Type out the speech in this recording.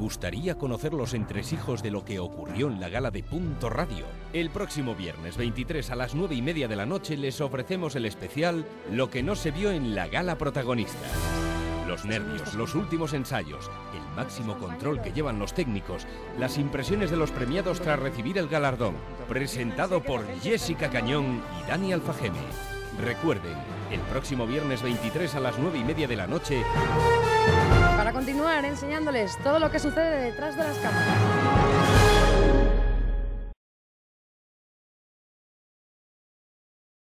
gustaría conocer los entresijos de lo que ocurrió en la gala de Punto Radio? El próximo viernes 23 a las 9:30 de la noche les ofrecemos el especial Lo que no se vio en la gala protagonista. Los nervios, los últimos ensayos, el máximo control que llevan los técnicos, las impresiones de los premiados tras recibir el galardón. Presentado por Jessica Cañón y Dani Alfajeme. Recuerden, el próximo viernes 23 a las 9:30 de la noche... Para continuar enseñándoles todo lo que sucede detrás de las cámaras.